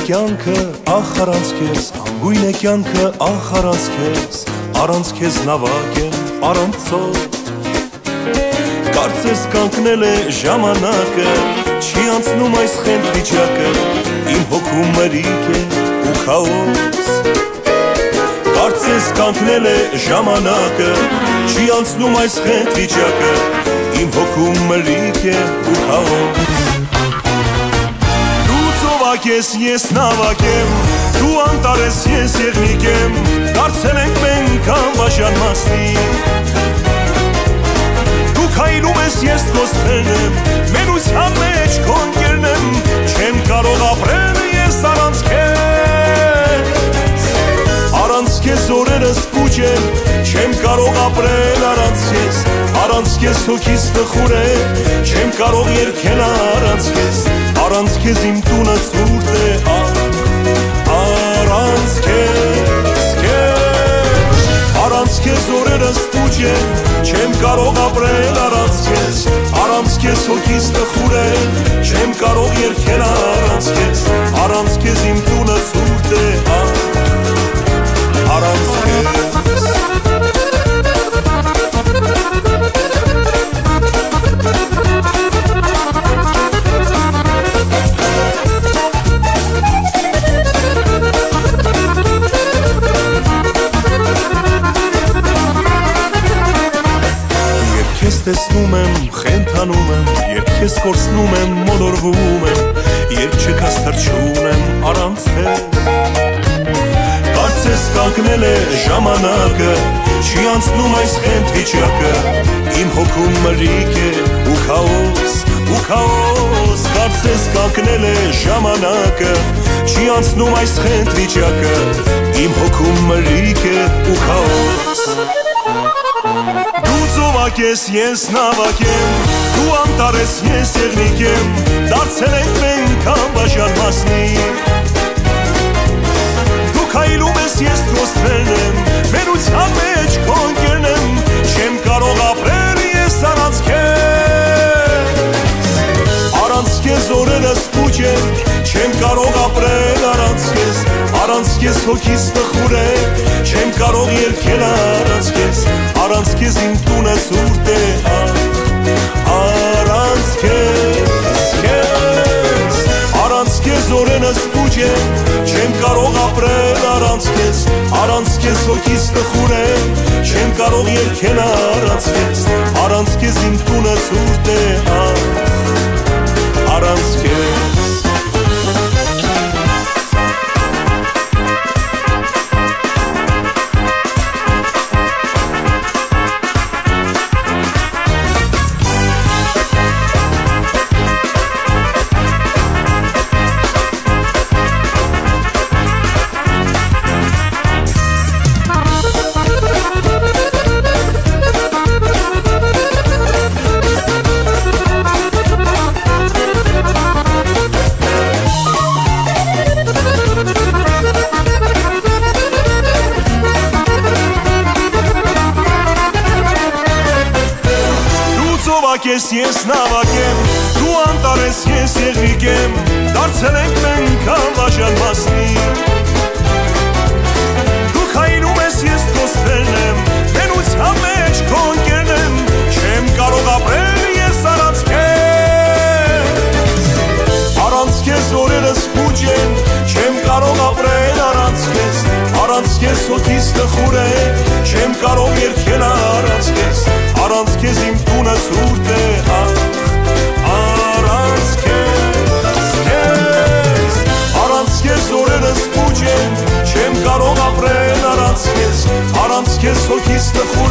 կյանքը ախ առանց քեզ, անգույն է կյանքը ախ առանց քեզ, առանց քեզ նավակ եմ առանցով։ Կարծես կանգնել է ժամանակը, չի անցնում այս խենթ վիճակը, իմ հոգում մրիկ է ու քաոս։ Կարծես կանգնել է ժամանակը, չի անցնում այս խենթ վիճակը, իմ հոգում մրիկ է ու քաոս։ Ես նավակ եմ, դու անտառ ես, ես եղնիկ եմ, դարձել ենք մենք անբաժան մասնիկ։ Դու քայլում ես, ես կոստղեն եմ, մենության մեջ քո ընկերն եմ, չեմ կարող ապրել ես առանց քեզ։ Առանց քեզ օրերս կուչ եմ, չեմ կարող ապրել առանց քեզ, առանց քեզ հոգիս տխուր է, չեմ կարող երգել առանց քեզ, առանց քեզ իմ տունը ցուրտ է, առանց քեզ, առանց քեզ օրերս տուճ են, չեմ կարող ապրել առանց քեզ, առանց քեզ հոգիս տխուր է, չեմ կարող երգել առանց քեզ, առանց քեզ իմ տունը ցուրտ է, առանց քեզ։ Տեսնում եմ, խենթանում եմ, երբ քեզ կորցնում եմ, մոլորվում եմ, երբ չկաս թրջուն եմ առանց թեզ։ Կարծես կանգնել է ժամանակը, չի անցնում այս խենթ վիճակը, իմ հոգում մրիկ է ու քաոս, կարծես կանգնել է ժամանակը, չի անցնում այս խենթ վիճակը, իմ հոգում մրիկ է ու քաոս։ Ես նավակ եմ, դու անտառ ես, ես եղնիկ եմ, դարձել ենք մենք անբաժան մասնիկ։ Դու քայլում ես, ես կոստղեն եմ, մենության մեջ քո ընկերն եմ, չեմ կարող ապրել ես առանց քեզ։ Առանց քեզ օրերս կուչ եմ, չեմ կարող ապրել առանց քեզ, առանց քեզ հոգիս տխուր է, չեմ կարող երգել առանց քեզ, առանց քեզ իմ տունը ցուրտ է, առանց քեզ, առանց քեզ օրերս կուչ եմ, չեմ կարող ապրել առանց քեզ, առանց քեզ հոգիս տխուր է, չեմ կարող երգել առանց քեզ, առանց քեզ իմ տունը ցուրտ է, առանց քեզ։ Ես նավակ եմ, դու անտառ ես, ես եղնիկ եմ, դարձել ենք մենք անբաժան մասնիկ։ Դու քայլում ես, ես կոստղեն եմ, մենության մեջ քո ընկերն եմ, չեմ կարող ապրել ես առանց քեզ։ Առանց քեզ օրերս կուչ են, չեմ կարող ապրել առանց քեզ, առանց քեզ հոգիս տխուր է, չեմ կարող երգել առանց քեզ, առանց քեզ իմ տունը ցուրտ է, առանց քեզ օրերս կուչ են, չեմ կարող ապրել առանց քեզ, առանց քեզ հոգիս տխուր